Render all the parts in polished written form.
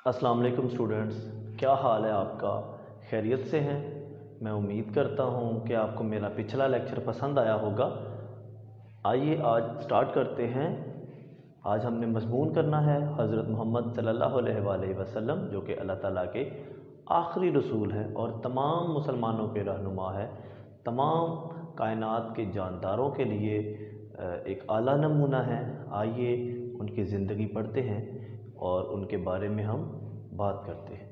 अस्सलाम वालेकुम स्टूडेंट्स, क्या हाल है आपका? खैरियत से हैं? मैं उम्मीद करता हूँ कि आपको मेरा पिछला लेक्चर पसंद आया होगा। आइए आज स्टार्ट करते हैं। आज हमने मज़मून करना है हज़रत मोहम्मद सल्लल्लाहु अलैहि वसल्लम, जो कि अल्लाह ताला के आखिरी रसूल हैं और तमाम मुसलमानों के रहनुमा है, तमाम कायनात के जानदारों के लिए एक आला नमूना है। आइए उनकी ज़िंदगी पढ़ते हैं और उनके बारे में हम बात करते हैं।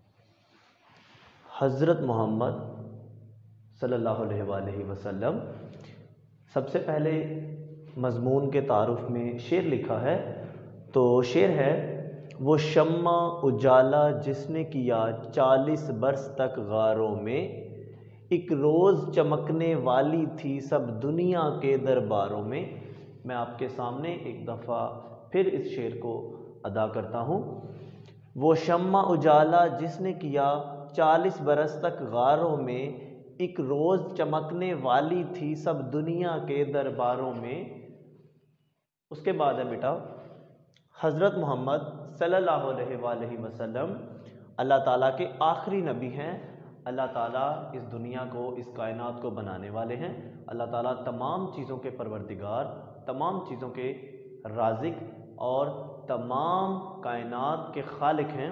हज़रत मोहम्मद सल्लल्लाहु अलैहि वसल्लम, सबसे पहले मज़मून के तारुफ में शेर लिखा है। तो शेर है, वो शम्मा उजाला जिसने किया 40 बरस तक गारों में, एक रोज़ चमकने वाली थी सब दुनिया के दरबारों में। मैं आपके सामने एक दफ़ा फिर इस शेर को अदा करता हूँ। वो शम्मा उजाला जिसने किया 40 बरस तक गारों में, एक रोज़ चमकने वाली थी सब दुनिया के दरबारों में। उसके बाद है बेटा, हज़रत मोहम्मद सल्लल्लाहु अलैहि वसल्लम अल्लाह ताला के आखिरी नबी हैं। अल्लाह ताला इस दुनिया को, इस कायनात को बनाने वाले हैं। अल्लाह ताला तमाम चीज़ों के परवरदिगार, तमाम चीज़ों के राज़िक और तमाम कायनात के खालिक हैं।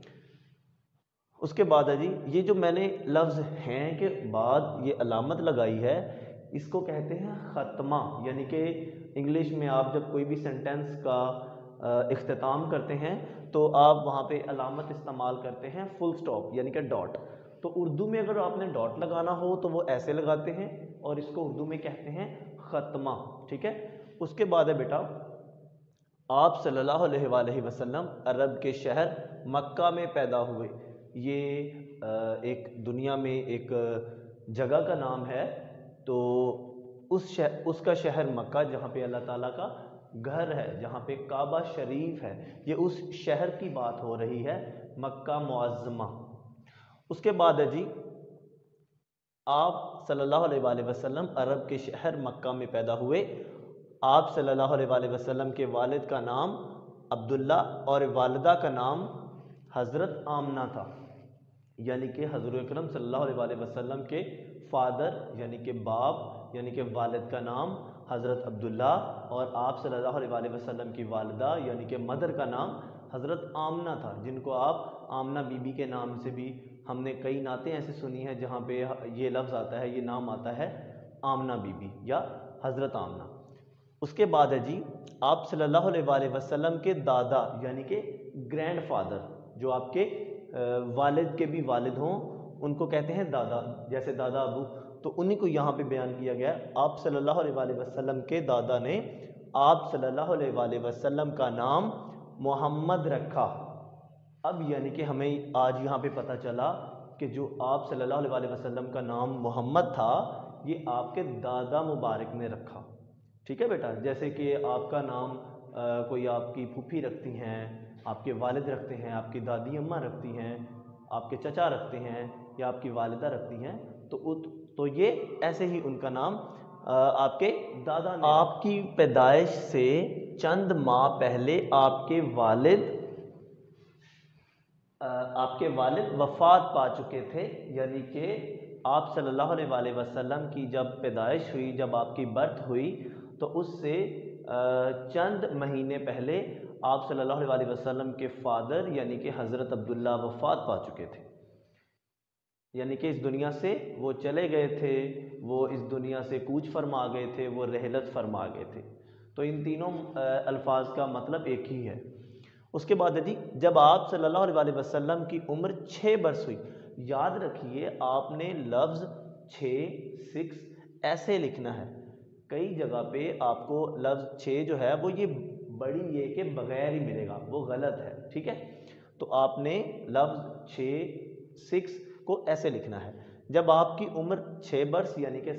उसके बाद है जी, ये जो मैंने लफ्ज़ हैं के बाद ये अलामत लगाई है, इसको कहते हैं ख़त्मा। यानी कि इंग्लिश में आप जब कोई भी सेंटेंस का इख्तिताम करते हैं तो आप वहाँ पे अलामत इस्तेमाल करते हैं फुल स्टॉप यानी कि डॉट। तो उर्दू में अगर आपने डॉट लगाना हो तो वो ऐसे लगाते हैं और इसको उर्दू में कहते हैं ख़त्मा। ठीक है। उसके बाद है बेटा, आप सल्लल्लाहु अलैहि वसल्लम अरब के शहर मक्का में पैदा हुए। ये एक दुनिया में एक जगह का नाम है। तो उसका शहर मक्का, जहाँ पे अल्लाह ताला का घर है, जहाँ पे काबा शरीफ है, ये उस शहर की बात हो रही है, मक्का मुअज़्ज़मा। उसके बाद है जी, आप सल्लल्लाहु अलैहि वसल्लम अरब के शहर मक्का में पैदा हुए। आप सल्लल्लाहु अलैहि वसल्लम के वालिद का नाम अब्दुल्ला और वालिदा का नाम हज़रत आमना था। यानी कि हज़रत अकरम सल्लल्लाहु अलैहि वसल्लम के फादर यानी कि बाप यानी कि वालिद का नाम हज़रत अब्दुल्ला और आप सल्लल्लाहु अलैहि वसल्लम की वालिदा यानी कि मदर का नाम हज़रत आमना था, जिनको आप आमना बीबी के नाम से भी, हमने कई नातें ऐसे सुनी हैं जहाँ पे ये लफ्ज़ आता है, ये नाम आता है आमना बीबी या हज़रत आमना। उसके बाद है जी, आप सल्लल्लाहु अलैहि वसल्लम के दादा यानी कि ग्रैंड फादर, जो आपके वालिद के भी वालिद हों उनको कहते हैं दादा, जैसे दादा अबू, तो उन्हीं को यहाँ पे बयान किया गया। आप सल्लल्लाहु अलैहि वसल्लम के दादा ने आप सल्लल्लाहु अलैहि वसल्लम का नाम मोहम्मद रखा। अब यानी कि हमें आज यहाँ पे पता चला कि जो आप सल्लल्लाहु अलैहि वसल्लम का नाम मोहम्मद था, ये आपके दादा मुबारक ने रखा। ठीक है बेटा। जैसे कि आपका नाम कोई आपकी फूफी रखती हैं, आपके वालिद रखते हैं, आपकी दादी अम्मा रखती हैं, आपके चचा रखते हैं या आपकी वालिदा रखती हैं, तो ये ऐसे ही उनका नाम आपके दादा ने। आपकी पैदाइश से चंद माह पहले आपके वालिद वफ़ात पा चुके थे। यानी कि आप सल्लल्लाहु अलैहि वसल्लम की जब पैदाइश हुई, जब आपकी बर्थ हुई, तो उससे चंद महीने पहले आप सल्लल्लाहु अलैहि वसल्लम के फादर यानी कि हज़रत अब्दुल्ला वफ़ात पा चुके थे। यानी कि इस दुनिया से वो चले गए थे, वो इस दुनिया से कूच फरमा गए थे, वो रहलत फरमा गए थे। तो इन तीनों अल्फाज का मतलब एक ही है। उसके बाद है जी, जब आप सल्लल्लाहु अलैहि वसल्लम की उम्र 6 बरस हुई, याद रखिए आपने लफ्ज़ 6 ऐसे लिखना है। कई जगह पे आपको लफ्ज़ 6 जो है वो ये बड़ी ये के बगैर ही मिलेगा, वो गलत है। ठीक है। तो आपने लफ्ज़ 6 को ऐसे लिखना है। जब आपकी उम्र 6 बरस यानी कि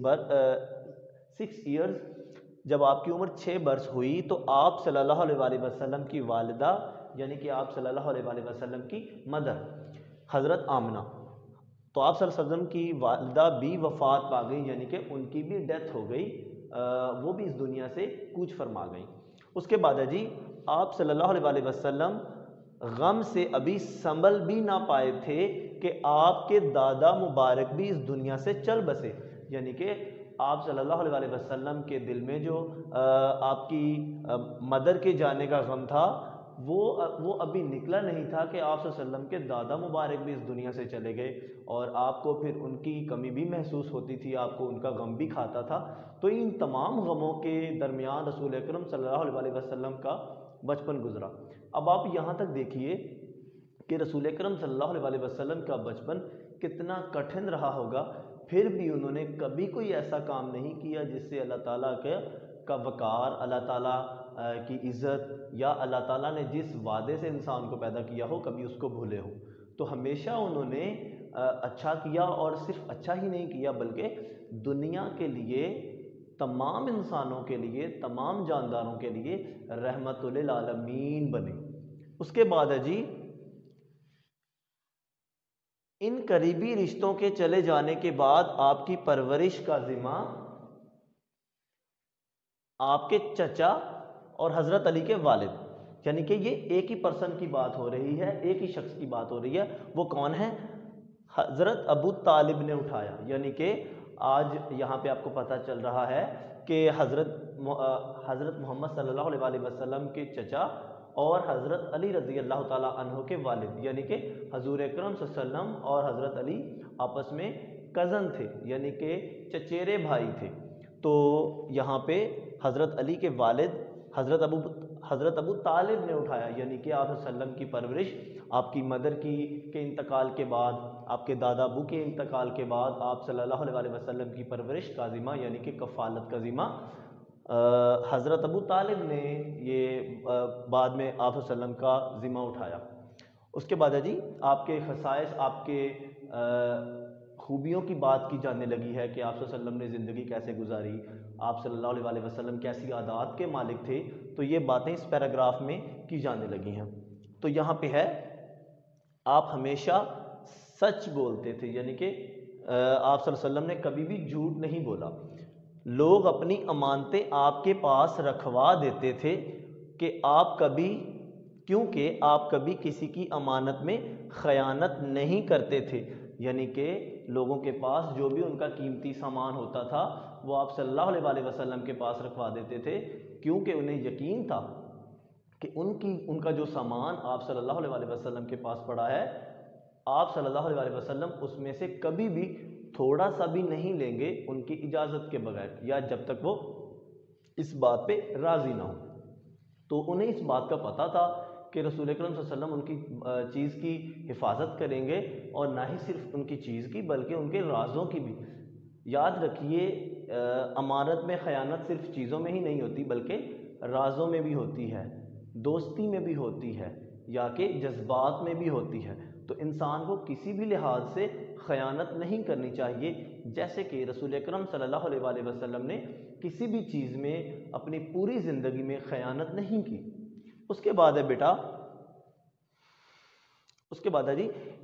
6 ईयर्स, जब आपकी उम्र 6 बरस हुई तो आप सल्लल्लाहु अलैहि वसल्लम की वालिदा यानी कि आप सल्लल्लाहु अलैहि वसल्लम की मदर हज़रत आमना, तो आप सल्लल्लाहु अलैहि वसल्लम की वालिदा भी वफ़ात पा गई, यानी कि उनकी भी डेथ हो गई, वो भी इस दुनिया से कूच फरमा गई। उसके बाद है जी, आप सल्लल्लाहु अलैहि वसल्लम غم سے ابھی سنبھل بھی نہ پائے تھے کہ آپ کے دادا مبارک بھی اس دنیا سے چل بسے، یعنی کہ آپ صلی اللہ علیہ وسلم کے دل میں جو آپ کی مدر کے جانے کا غم تھا وہ ابھی نکلا نہیں تھا کہ آپ صلی اللہ علیہ وسلم کے دادا مبارک بھی اس دنیا سے چلے گئے، اور آپ کو پھر ان کی کمی بھی محسوس ہوتی تھی، آپ کو ان کا غم بھی کھاتا تھا۔ تو ان تمام غموں کے درمیان رسول اکرم صلی اللہ علیہ وسلم کا بچپن گزرا۔ اب آپ یہاں تک دیکھیے کہ رسول اکرم صلی اللہ علیہ وسلم کا بچپن کتنا کٹھن رہا ہوگا، پھر بھی انہوں نے کبھی کوئی ایسا کام نہیں کیا جس سے اللہ تعالیٰ کا وقار، اللہ تعالیٰ کی عزت، یا اللہ تعالیٰ نے جس وعدے سے انسان کو پیدا کیا ہو کبھی اس کو بھولے ہو۔ تو ہمیشہ انہوں نے اچھا کیا، اور صرف اچھا ہی نہیں کیا بلکہ دنیا کے لیے، تمام انسانوں کے لیے، تمام جانداروں کے لیے رحمت للعالمین بنے۔ اس کے بعد ہے جی، ان قریبی رشتوں کے چلے جانے کے بعد آپ کی پرورش کا ذمہ آپ کے چچا اور حضرت علی کے والد، یعنی کہ یہ ایک ہی پرسن کی بات ہو رہی ہے، ایک ہی شخص کی بات ہو رہی ہے۔ وہ کون ہے؟ حضرت ابو طالب نے اٹھایا، یعنی کہ آج یہاں پہ آپ کو پتہ چل رہا ہے کہ حضرت محمد صلی اللہ علیہ وسلم کے چچا اور حضرت علی رضی اللہ تعالیٰ عنہ کے والد، یعنی کہ حضور اکرم صلی اللہ علیہ وسلم اور حضرت علی آپس میں کزن تھے، یعنی کہ چچیرے بھائی تھے۔ تو یہاں پہ حضرت علی کے والد حضرت ابو طالب نے اٹھایا، یعنی کہ آپ صلی اللہ علیہ وسلم کی پرورش آپ کی مدر کے انتقال کے بعد، آپ کے دادا ابو کے انتقال کے بعد، آپ صلی اللہ علیہ وسلم کی پرورش کا ذمہ یعنی کہ کفالت کا ذمہ حضرت ابو طالب نے یہ بعد میں آپ صلی اللہ علیہ وسلم کا ذمہ اٹھایا۔ اس کے بعد ہے جی، آپ کے خصائص، آپ کے خوبیوں کی بات کی جانے لگی ہے کہ آپ صلی اللہ علیہ وسلم نے زندگی کیسے گزاری، آپ صلی اللہ علیہ وسلم کیسی عادات کے مالک تھے، تو یہ باتیں اس پیراگراف میں کی جانے لگی ہیں۔ تو یہاں پہ ہے، آپ ہمیشہ سچ بولتے تھے، یعنی کہ آپ صلی اللہ علیہ وسلم نے کبھی بھی جھوٹ نہیں بولا۔ لوگ اپنی امانتیں آپ کے پاس رکھوا دیتے تھے کیونکہ آپ کبھی کسی کی امانت میں خیانت نہیں کرتے تھے، یعنی کہ لوگوں کے پاس جو بھی ان کا قیمتی سامان ہوتا تھا وہ آپ صلی اللہ علیہ وسلم کے پاس رکھوا دیتے تھے، کیونکہ انہیں یقین تھا کہ ان کا جو سامان آپ صلی اللہ علیہ وسلم کے پاس پڑا ہے، آپ صلی اللہ علیہ وسلم اس میں سے کبھی بھی تھوڑا سا بھی نہیں لیں گے ان کی اجازت کے بغیر، یا جب تک وہ اس بات پہ راضی نہ ہو۔ تو انہیں اس بات کا پتہ تھا کہ رسول اکرم صلی اللہ علیہ وسلم ان کی چیز کی حفاظت کریں گے، اور نہ ہی صرف ان کی چیز کی بلکہ ان کے رازوں کی بھی۔ یاد رکھیے، امانت میں خیانت صرف چیزوں میں ہی نہیں ہوتی بلکہ رازوں میں بھی ہوتی ہے، دوستی میں بھی ہوتی ہے، یا کہ جذبات میں بھی ہوتی ہے۔ تو انسان کو کسی بھی لحاظ سے خیانت نہیں کرنی چاہیے، جیسے کہ رسول اکرم صلی اللہ علیہ وسلم نے کسی بھی چیز میں اپنی پوری زندگی میں خیانت نہیں کی۔ اس کے بعد ہے بیٹا، اس کے بعد ہے جی،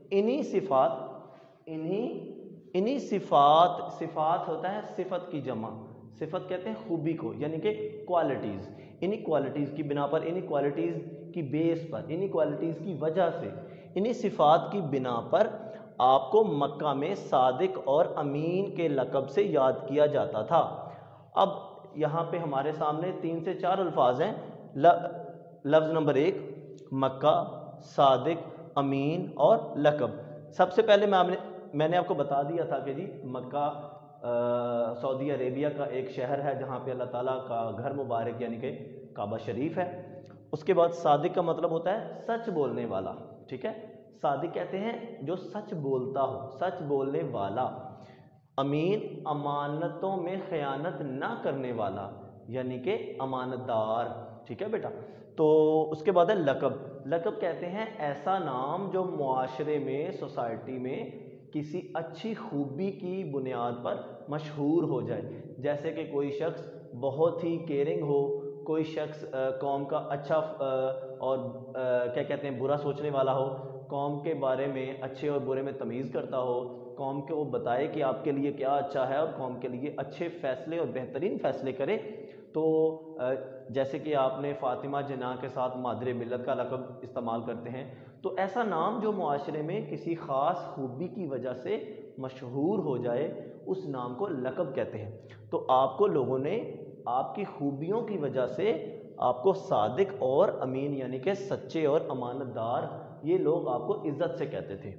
انہی صفات ہوتا ہے صفت کی جمع، صفت کہتے ہیں خوبی کو، یعنی کہ کوالٹیز۔ انہی کوالٹیز کی بنا پر، انہی کوالٹیز کی بیس پر، انہی کوالٹیز کی وجہ سے، انہی صفات کی بنا پر آپ کو مکہ میں صادق اور امین کے لقب سے یاد کیا جاتا تھا۔ اب یہاں پہ ہمارے سامنے 3 سے 4 الفاظ ہیں۔ لفظ نمبر 1 مکہ، صادق، امین اور لقب۔ سب سے پہلے میں نے آپ کو بتا دیا تھا کہ جی مکہ سعودی عربیہ کا ایک شہر ہے جہاں پہ اللہ تعالیٰ کا گھر مبارک یعنی کہ کعبہ شریف ہے۔ اس کے بعد صادق کا مطلب ہوتا ہے سچ بولنے والا، ٹھیک ہے، صادق کہتے ہیں جو سچ بولتا ہو، سچ بولنے والا۔ امین، امانتوں میں خیانت نہ کرنے والا، یعنی کہ امانت دار، ٹھیک ہے بیٹا۔ تو اس کے بعد ہے لقب۔ لقب کہتے ہیں ایسا نام جو معاشرے میں، سوسائٹی میں کسی اچھی خوبی کی بنیاد پر مشہور ہو جائے، جیسے کہ کوئی شخص بہت ہی کیئرنگ ہو، کوئی شخص قوم کا اچھا اور کیا کہتے ہیں برا سوچنے والا ہو، قوم کے بارے میں اچھے اور برے میں تمیز کرتا ہو، قوم کو وہ بتائے کہ آپ کے لیے کیا اچھا ہے اور قوم کے لیے اچھے فیصلے اور بہترین فیصلے کرے، تو جیسے کہ آپ نے فاطمہ جناح کے ساتھ مادر ملت کا لقب استعمال کرتے ہیں، تو ایسا نام جو معاشرے میں کسی خاص خوبی کی وجہ سے مشہور ہو جائے اس نام کو لقب کہتے ہیں۔ تو آپ کو لوگوں نے آپ کی خوبیوں کی وجہ سے آپ کو صادق اور امین یعنی کہ سچے اور امانت دار، یہ لوگ آپ کو عزت سے کہتے تھے۔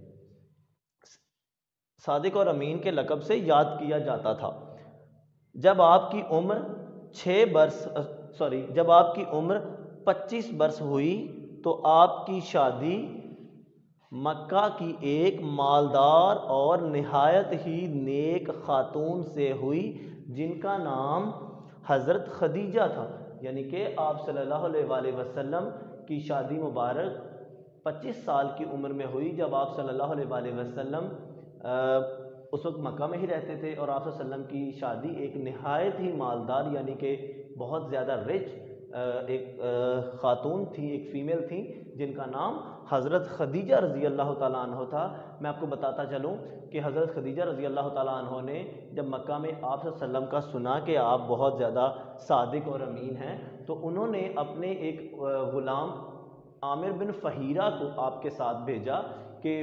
صادق اور امین کے لقب سے یاد کیا جاتا تھا۔ جب آپ کی عمر 25 برس ہوئی تو آپ کی شادی مکہ کی ایک مالدار اور نہایت ہی نیک خاتون سے ہوئی جن کا نام حضرت خدیجہ تھا۔ یعنی کہ آپ صلی اللہ علیہ وآلہ وسلم کی شادی مبارک 25 سال کی عمر میں ہوئی، جب آپ صلی اللہ علیہ وآلہ وسلم اس وقت مکہ میں ہی رہتے تھے، اور آپ صلی اللہ علیہ وسلم کی شادی ایک نہایت ہی مالدار یعنی کہ بہت زیادہ رچ ایک خاتون تھی، ایک فیمیل تھی جن کا نام حضرت خدیجہ رضی اللہ تعالیٰ عنہ تھا۔ میں آپ کو بتاتا چلوں کہ حضرت خدیجہ رضی اللہ تعالیٰ عنہ نے جب مکہ میں آپ صلی اللہ علیہ وسلم کا سنا کہ آپ بہت زیادہ صادق اور امین ہیں، تو انہوں نے اپنے ایک غلام عامر بن فہیرہ کو آپ کے ساتھ بھیجا کہ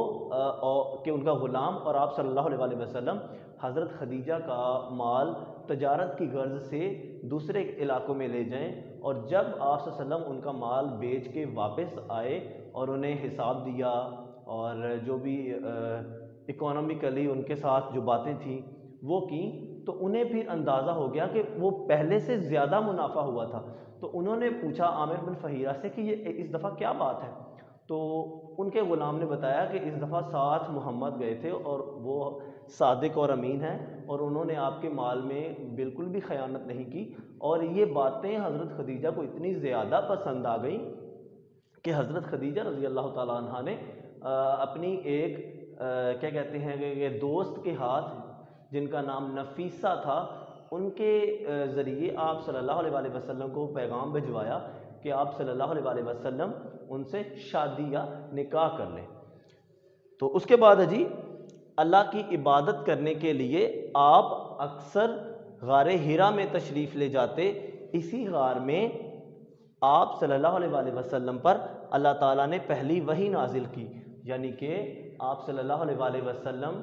کہ ان کا غلام اور آپ صلی اللہ علیہ وسلم حضرت خدیجہ کا مال تجارت کی غرض سے دوسرے علاقوں میں لے جائیں، اور جب آپ صلی اللہ علیہ وسلم ان کا مال بیچ کے واپس آئے اور انہیں حساب دیا اور جو بھی اکانومیکلی ان کے ساتھ جو باتیں تھیں وہ کیں، تو انہیں پھر اندازہ ہو گیا کہ وہ پہلے سے زیادہ منافع ہوا تھا۔ تو انہوں نے پوچھا عامر بن فہیرہ سے کہ یہ اس دفعہ کیا بات ہے؟ تو ان کے غلام نے بتایا کہ اس دفعہ ساتھ محمد گئے تھے اور وہ صادق اور امین ہیں، اور انہوں نے آپ کے مال میں بالکل بھی خیانت نہیں کی۔ اور یہ باتیں حضرت خدیجہ کو اتنی زیادہ پسند آ گئیں کہ حضرت خدیجہ رضی اللہ تعالیٰ عنہ نے اپنی ایک کیا کہتے ہیں کہ دوست کے ہاتھ جن کا نام نفیسہ تھا، ان کے ذریعے آپ صلی اللہ علیہ وآلہ وسلم کو پیغام بھجوایا کہ آپ صلی اللہ علیہ وآلہ وسلم ان سے شادی یا نکاح کر لیں۔ تو اس کے بعد جی اللہ کی عبادت کرنے کے لیے آپ اکثر غار حرا میں تشریف لے جاتے۔ اسی غار میں آپ صلی اللہ علیہ وآلہ وسلم پر اللہ تعالیٰ نے پہلی وحی نازل کی، یعنی کہ آپ صلی اللہ علیہ وآلہ وسلم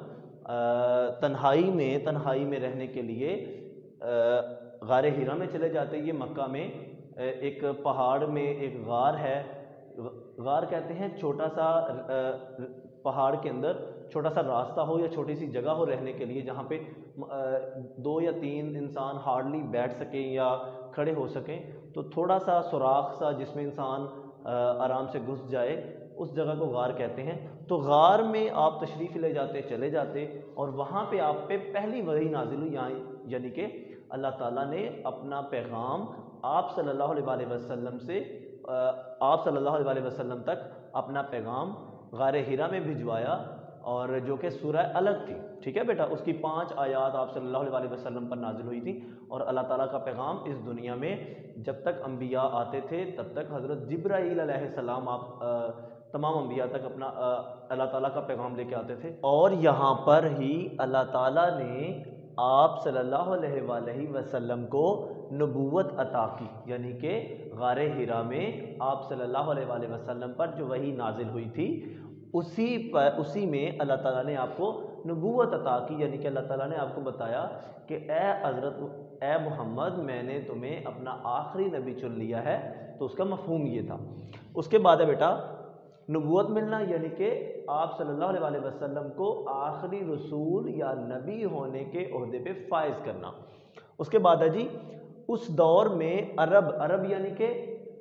تنہائی میں رہنے کے لیے غار حرا میں چلے جاتے۔ یہ مکہ میں ایک پہاڑ میں ایک غار ہے، غار کہتے ہیں چھوٹا سا پہاڑ کے اندر چھوٹا سا راستہ ہو یا چھوٹی سی جگہ ہو رہنے کے لیے، جہاں پہ 2 یا 3 انسان ہارڈلی بیٹھ سکیں یا کھڑے ہو سکیں، تو تھوڑا سا سوراخ سا جس میں انسان آرام سے گھس جائے، اس جگہ کو غار کہتے ہیں۔ تو غار میں آپ تشریف لے جاتے، چلے جاتے، اور وہاں پہ آپ پہ پہلی وحی نازل ہوئی، یعنی کہ اللہ تعالیٰ نے اپنا پیغام آپ صلی اللہ علیہ وآلہ وسلم سے آپ صلی اللہ علیہ وآلہ وسلم تک اپنا پیغام غار حرا میں بھجوایا، اور جو کہ سورہ الگ تھی، ٹھیک ہے بیٹا، اس کی 5 آیات آپ صلی اللہ علیہ وآلہ وسلم پر نازل ہوئی تھی، اور اللہ تعالیٰ کا پیغام اس دنیا میں جب تک انبیاء آتے تھے تب تک حضرت جبرائیل علیہ السلام آپ تمام انبیاء تک اپنا اللہ تعالیٰ کا پیغام لے کے آتے تھے۔ اور یہاں پر ہی اللہ تعالیٰ نے آپ صلی اللہ علیہ وآلہ وسلم کو نبوت عطا کی، یعنی کہ غار حرا میں آپ صلی اللہ علیہ وآلہ وسلم پر جو وحی نازل ہوئی تھی اسی میں اللہ تعالیٰ نے آپ کو نبوت عطا کی، یعنی کہ اللہ تعالیٰ نے آپ کو بتایا کہ اے محمد، میں نے تمہیں اپنا آخری نبی چن لیا ہے۔ تو اس کا مفہوم یہ تھا۔ اس کے بعد ہے بیٹا نبوت ملنا، یعنی کہ آپ صلی اللہ علیہ وآلہ وسلم کو آخری رسول یا نبی ہونے کے عہدے پہ فائز کرنا۔ اس کے بعد ہے جی اس دور میں عرب یعنی کہ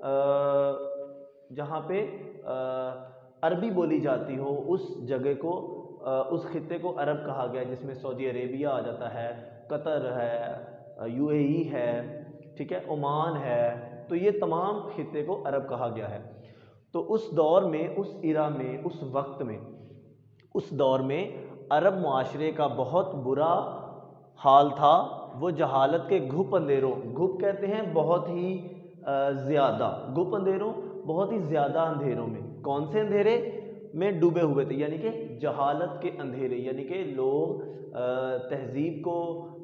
جہاں پہ عربی بولی جاتی ہو، اس جگہ کو اس خطے کو عرب کہا گیا، جس میں سعودی عربیہ آ جاتا ہے، قطر ہے، UAE ہے، ٹھیک ہے، عمان ہے، تو یہ تمام خطے کو عرب کہا گیا ہے۔ تو اس دور میں، اس ایرا میں، اس وقت میں، اس دور میں عرب معاشرے کا بہت برا حال تھا۔ وہ جہالت کے گھپ اندھیروں، گھپ کہتے ہیں بہت ہی زیادہ، گھپ اندھیروں بہت ہی زیادہ اندھیروں میں، کون سے اندھیرے میں ڈوبے ہوئے تھے، یعنی کہ جہالت کے اندھیرے، یعنی کہ لوگ تہذیب کو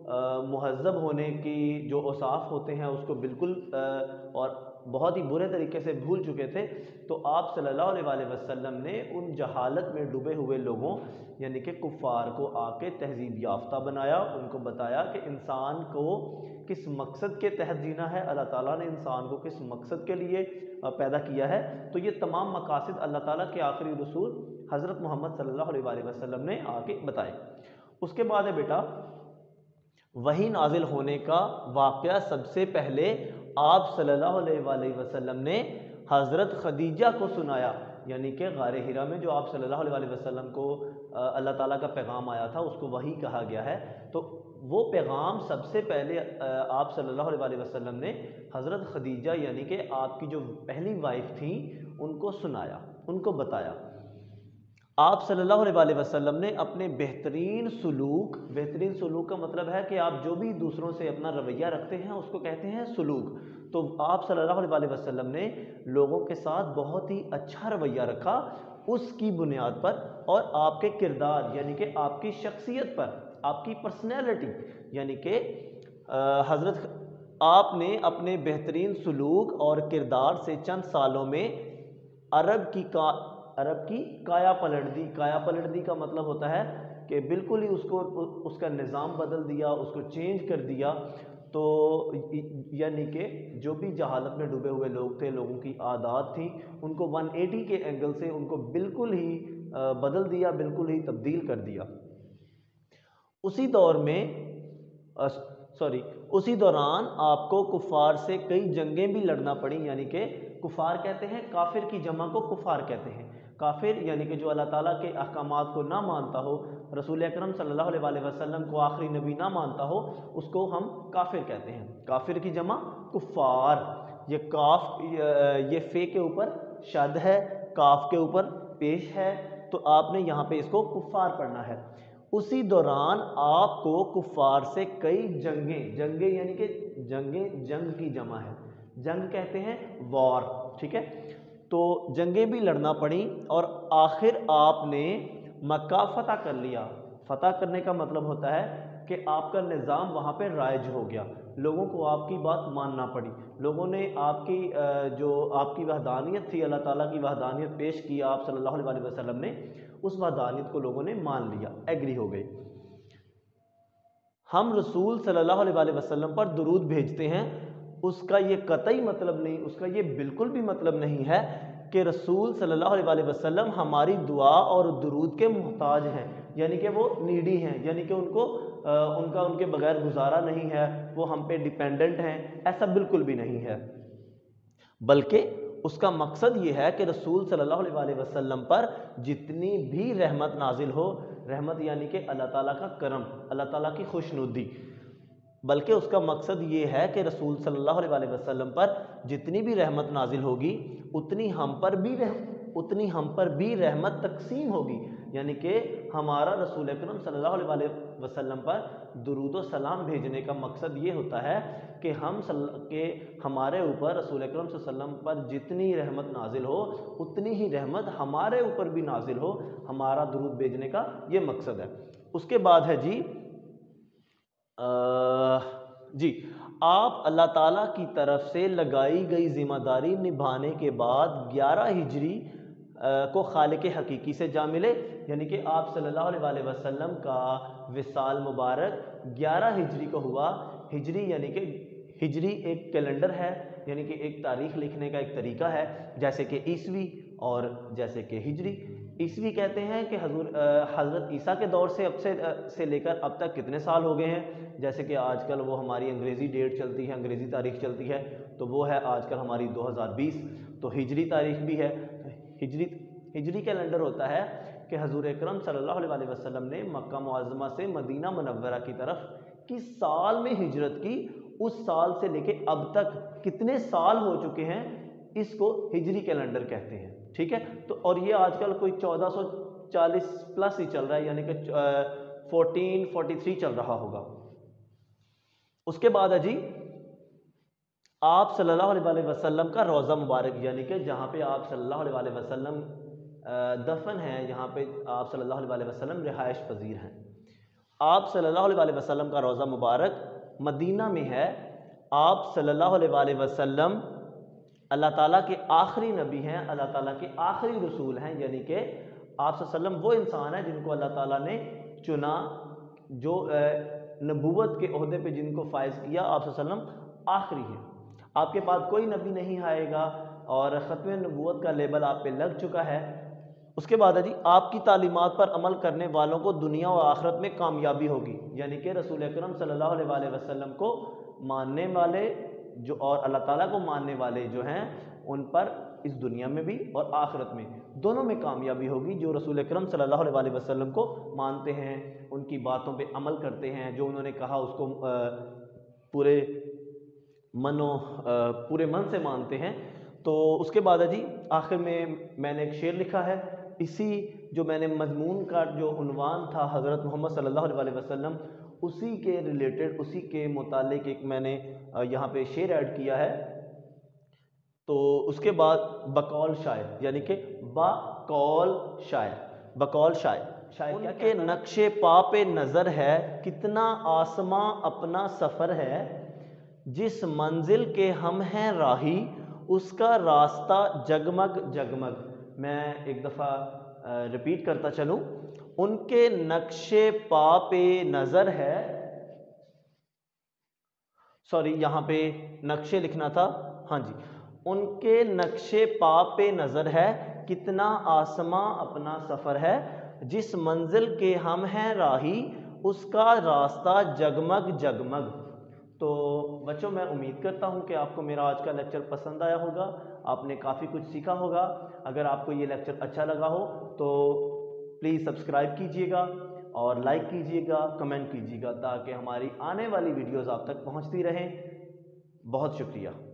مہذب ہونے کی جو اوصاف ہوتے ہیں اس کو بالکل اور بہت ہی برے طریقے سے بھول چکے تھے، تو آپ صلی اللہ علیہ وآلہ وسلم نے ان جہالت میں ڈوبے ہوئے لوگوں یعنی کہ کفار کو آ کے تہذیب یافتہ بنایا، ان کو بتایا کہ انسان کو کس مقصد کے تحت جینا ہے، اللہ تعالیٰ نے انسان کو کس مقصد کے لیے پیدا کیا ہے۔ تو یہ تمام مقاصد اللہ تعالیٰ کے آخری رسول حضرت محمد صلی اللہ علیہ وآلہ وسلم نے آ کے بتائے۔ اس کے بعد ہے بیٹا وحی نازل ہونے کا واقعہ سب سے پہلے آپ صلی اللہ علیہ وآلہ وسلم نے حضرت خدیجہ کو سنایا، یعنی کہ غار حرا میں جو آپ صلی اللہ علیہ وآلہ وسلم کو اللہ تعالیٰ کا پیغام آیا تھا اس کو وحی کہا گیا ہے، تو وہ پیغام سب سے پہلے آپ صلی اللہ علیہ وآلہ وسلم نے حضرت خدیجہ یعنی کہ آپ کی جو پہلی وائف تھیں ان کو سنایا، ان کو بتایا۔ آپ صلی اللہ علیہ وآلہ وسلم نے اپنے بہترین سلوک کا مطلب ہے کہ آپ جو بھی دوسروں سے اپنا رویہ رکھتے ہیں اس کو کہتے ہیں سلوک، تو آپ صلی اللہ علیہ وآلہ وسلم نے لوگوں کے ساتھ بہت ہی اچھا رویہ رکھا اس کی بنیاد پر، اور آپ کے کردار یعنی کہ آپ کی شخصیت پر، آپ کی پرسنالٹی یعنی کہ حضرت آپ نے اپنے بہترین سلوک اور کردار سے چند سالوں میں عرب کی کایا پلٹ دی۔ کایا پلٹ دی کا مطلب ہوتا ہے کہ بالکل ہی اس کا نظام بدل دیا، اس کو چینج کر دیا، تو یعنی کہ جو بھی جہالت میں ڈوبے ہوئے لوگ تھے، لوگوں کی عادات تھیں، ان کو 180 کے اینگل سے ان کو بالکل ہی بدل دیا، بالکل ہی تبدیل کر دیا۔ اسی دوران آپ کو کفار سے کئی جنگیں بھی لڑنا پڑیں، یعنی کہ کفار کہتے ہیں کافر کی جمع کو کفار کہتے ہیں، کافر یعنی کہ جو اللہ تعالیٰ کے احکامات کو نہ مانتا ہو، رسول اکرم صلی اللہ علیہ وآلہ وسلم کو آخری نبی نہ مانتا ہو، اس کو ہم کافر کہتے ہیں۔ کافر کی جمع کفار، یہ کاف یہ فے کے اوپر شد ہے، کاف کے اوپر پیش ہے، تو آپ نے یہاں پہ اس کو کفار پڑھنا ہے۔ اسی دوران آپ کو کفار سے کئی جنگیں یعنی کہ جنگ کی جمع ہے، جنگ کہتے ہیں وار، ٹھیک ہے، تو جنگیں بھی لڑنا پڑیں، اور آخر آپ نے مکہ فتح کر لیا۔ فتح کرنے کا مطلب ہوتا ہے کہ آپ کا نظام وہاں پہ رائج ہو گیا، لوگوں کو آپ کی بات ماننا پڑی، لوگوں نے آپ کی جو آپ کی وحدانیت تھی، اللہ تعالیٰ کی وحدانیت پیش کی آپ صلی اللہ علیہ وسلم نے، اس وحدانیت کو لوگوں نے مان لیا، ایگری ہو گئے۔ ہم رسول صلی اللہ علیہ وسلم پر درود بھیجتے ہیں، اس کا یہ قطعی مطلب نہیں، اس کا یہ بالکل بھی مطلب نہیں ہے کہ رسول صلی اللہ علیہ وسلم ہماری دعا اور درود کے محتاج ہیں، یعنی کہ وہ نیڈی ہیں، یعنی کہ ان کے بغیر گزارا نہیں ہے، وہ ہم پہ ڈیپینڈنٹ ہیں، ایسا بالکل بھی نہیں ہے، بلکہ اس کا مقصد یہ ہے کہ رسول صلی اللہ علیہ وسلم پر جتنی بھی رحمت نازل ہو، رحمت یعنی کہ اللہ تعالیٰ کا کرم، اللہ تعالیٰ کی خوشنودی، بلکہ اس کا مقصد یہ ہے کہ رسول صلی اللہ علیہ وسلم پر جتنی بھی رحمت نازل ہوگی اتنی ہم پر بھی رحمت تقسیم ہوگی، یعنی کہ ہمارا رسول اکرم صلی اللہ علیہ وسلم پر درود و سلام بھیجنے کا مقصد یہ ہوتا ہے کہ ہمارے اوپر رسول اکرم صلی اللہ علیہ وسلم پر جتنی رحمت نازل ہو اتنی ہی رحمت ہمارے اوپر بھی نازل ہو، ہمارا درود بھیجنے کا یہ مقصد ہے۔ اس کے بعد ہے جی آپ اللہ تعالیٰ کی طرف سے لگائی گئی ذمہ داری نبھانے کے بعد 11 ہجری کو خالق حقیقی سے جا ملے، یعنی کہ آپ صلی اللہ علیہ وسلم کا وصال مبارک 11 ہجری کو ہوا۔ ہجری یعنی کہ ہجری ایک کیلنڈر ہے، یعنی کہ ایک تاریخ لکھنے کا ایک طریقہ ہے، جیسے کہ عیسوی اور جیسے کہ ہجری۔ عیسوی کہتے ہیں کہ حضرت عیسیٰ کے دور سے لے کر اب تک کتنے سال ہو گئے ہیں، جیسے کہ آج کل وہ ہماری انگریزی ڈیٹ چلتی ہے، انگریزی تاریخ چلتی ہے، تو وہ ہے آج کل ہماری 2020، تو ہجری تاریخ بھی ہے۔ ہجری کیلنڈر ہوتا ہے کہ حضور اکرم صلی اللہ علیہ وسلم نے مکہ معظمہ سے مدینہ منورہ کی طرف کس سال میں ہجرت کی، اس سال سے لے کے اب تک کتنے سال ہو چکے ہیں، اس کو ہجری کیلنڈر کہتے ہیں، ٹھیک ہے۔ تو اور یہ آج کل کوئی 1440 پلس ہی چل رہا ہے، یعنی کہ 1443 چل رہا ہوگا۔ اس کے بعد ہے آپ صلی اللہ علیہ وسلم کا روضہ مبارک، یعنی کہ جہاں پہ آپ صلی اللہ علیہ وسلم دفن ہیں، یہاں پہ آپ صلی اللہ علیہ وسلم رہائش پذیر ہیں، آپ صلی اللہ علیہ وسلم کا روضہ مبارک مدینہ میں ہے. آپ صلی اللہ علیہ وسلم اللہ تعالیٰ کے آخری نبی ہیں, اللہ تعالیٰ کے آخری رسول ہیں, یعنی کہ آپ صلی اللہ علیہ وسلم وہ انسان ہیں جن کو اللہ تعالیٰ نے چنا, جو نبوت کے عہدے پہ جن کو فائز کیا. آپ صلی اللہ علیہ وسلم آخری ہیں, آپ کے بعد کوئی نبی نہیں آئے گا اور ختم نبوت کا لیبل آپ پہ لگ چکا ہے. اس کے بعد ہے جی, آپ کی تعلیمات پر عمل کرنے والوں کو دنیا و آخرت میں کامیابی ہوگی, یعنی کہ رسول اکرم صلی اللہ علیہ وسلم کو ماننے والے جو اور اللہ تعالیٰ کو ماننے والے جو ہیں ان پر اس دنیا میں بھی اور آخرت میں دونوں میں کامیابی ہوگی. جو رسول اکرم صلی اللہ علیہ وسلم کو مانتے ہیں, ان کی باتوں پہ عمل کرتے ہیں, جو انہوں نے کہا اس کو پورے من سے مانتے ہیں. تو اس کے بعد ہے جی آخر میں نے ایک شعر لکھا ہے, اسی جو میں نے مضمون کا جو عنوان تھا حضرت محمد صلی اللہ علیہ وسلم, اسی کے ریلیٹڈ اسی کے متعلق ایک میں نے یہاں پہ شعر ایڈ کیا ہے. تو اس کے بعد بقول شاعر, یعنی کہ بقول شاعر ان کے نقش پا پہ نظر ہے, کتنا آسماں اپنا سفر ہے, جس منزل کے ہم ہیں راہی اس کا راستہ جگمگ جگمگ. میں ایک دفعہ ریپیٹ کرتا چلوں, ان کے نقش پا پہ نظر ہے, سوری یہاں پہ نقشے لکھنا تھا, ہاں جی, ان کے نقش پا پہ نظر ہے, کتنا آسماں اپنا سفر ہے, جس منزل کے ہم ہیں راہی اس کا راستہ جگمگ جگمگ. تو بچوں میں امید کرتا ہوں کہ آپ کو میرا آج کا لیکچر پسند آیا ہوگا, آپ نے کافی کچھ سیکھا ہوگا. اگر آپ کو یہ لیکچر اچھا لگا ہو تو پلیز سبسکرائب کیجیے گا اور لائک کیجیے گا, کمنٹ کیجیے گا, تاکہ ہماری آنے والی ویڈیوز آپ تک پہنچتی رہیں. بہت شکریہ.